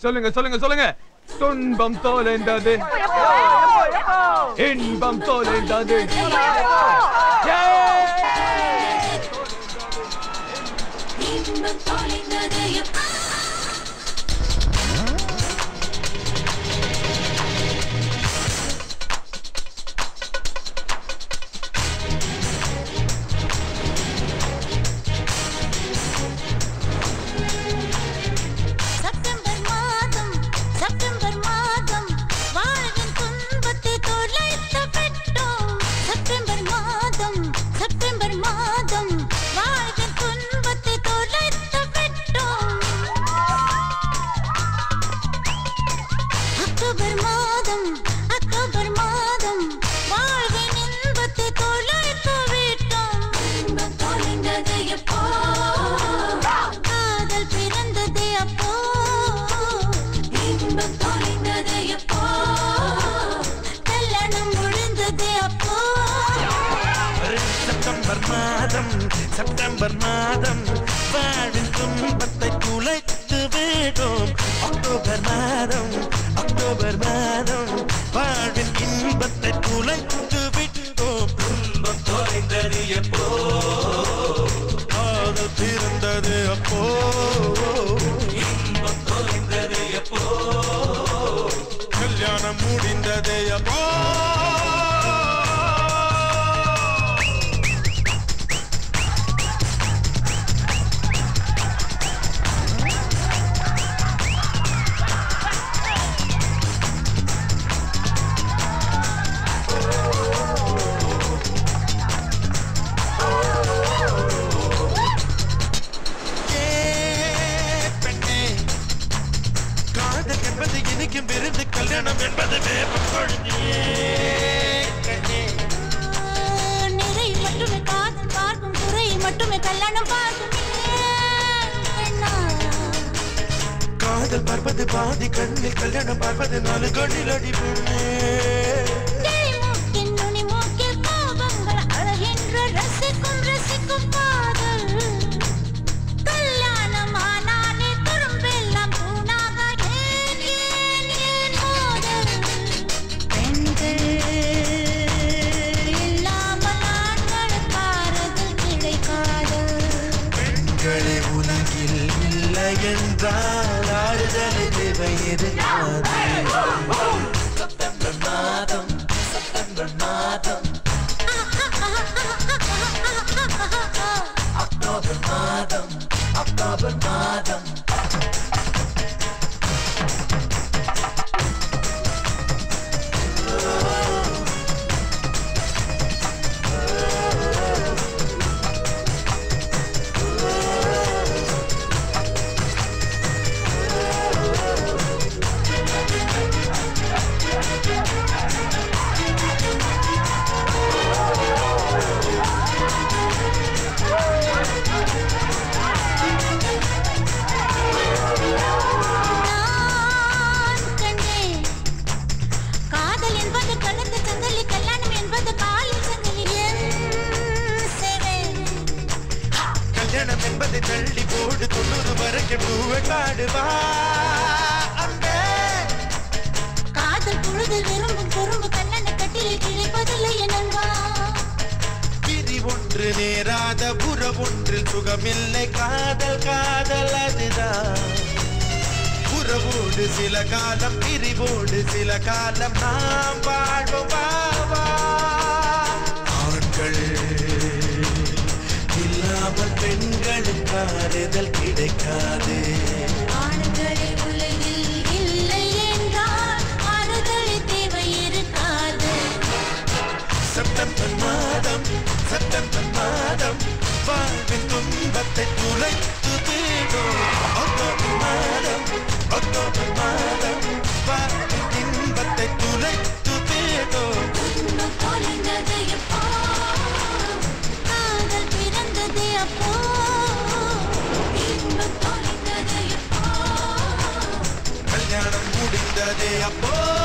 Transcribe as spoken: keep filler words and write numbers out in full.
சொல்லுங்க சொல்லுங்க சொல்லுங்க. துன்பம் தொலைந்தது, இன்பம் தொலைந்தது. செப்டம்பர் மாதம் வாழின் துன்பத்தை துளைத்து விடும். அக்டோபர் மாதம் அக்டோபர் மாதம் வாழ்வின் இன்பத்தை துளைத்து விடும். துன்பம் தொலைந்தது எப்போ, காதல் பிறந்தது அப்போ. இன்பம் தொலைந்தது எப்போ, கல்யாணம் முடிந்தது அப்போ. கல்யாணம் என்பது நிறை மட்டுமே காதல் பார்க்கும், குறை மட்டுமே கல்யாணம் பார்க்கும். காதல் பார்ப்பது பாதி கண்ணில், கல்யாணம் பார்ப்பது நாலு கண்ணில் அடி பொண்ணு. நுனி மூக்கில் கோபங்கள் அழகின்ற ரசிக்கும் ரசிக்கும் காதல். கல்யாணம் ஆனாலே துரும்பெல்லாம் தூணாக ஏன் ஏன் ஏன் மோதல். பெண்கள் இல்லாமல் ஆண்களுக்கு ஆறுதல் கிடைக்காது. பெண்களே உலகில் இல்லை என்றால் ஆறுதல் தேவை இருக்காது. செப்டம்பர் மாதம் செப்டம்பர் மாதம் அக்டோபர் மாதம் அக்டோபர் மாதம் தள்ளி போடு தொண்ணூறு வரைக்கும் பூவை காடுவா. காதல் பொழுதில் விரும்பும் குறும்பு கண்ணன கட்டில் கிடைப்பதில்லை என்பா. விதி ஒன்று நேராத புறவொன்றில் சுகமில்லை. காதல் காதல் அதுதான். புறவோடு சில காலம், பிரிவோடு சில காலம் நாம் வாழ்வோம். ஆண்கள் இல்லாமல் பெண்களுக்கு ஆறுதல் கிடைக்காது. ஆண்களே உலகில் இல்லை என்றால் ஆறுதல் தேவை இருக்காது. செப்டம்பர் மாதம் செப்டம்பர் மாதம் வாழ்வின் துன்பத்தை துளைத்து விடும். அக்டோபர் மாதம் அக்டோபர் மாதம் வாழ்வின் இன்பத்தை துளைத்து விடும். துன்பம் தொலைந்தது எப்போ, காதல் பிறந்தது அப்போ. இன்பம் தொலைந்தது எப்போ, கல்யாணம் முடிந்தது அப்போ.